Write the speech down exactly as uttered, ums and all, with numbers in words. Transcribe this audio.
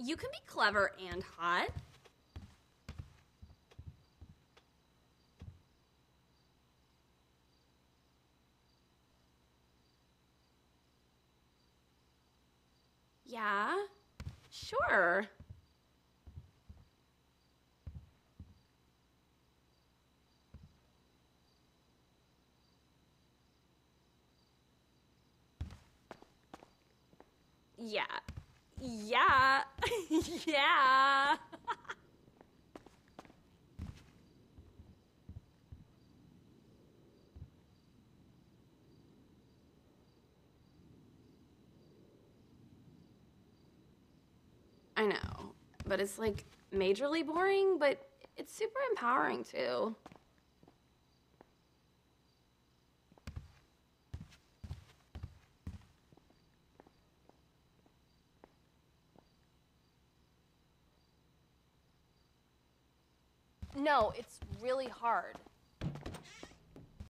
you can be clever and hot. Yeah, sure. Yeah. Yeah. Yeah. I know, but it's like majorly boring, but it's super empowering too. No, it's really hard.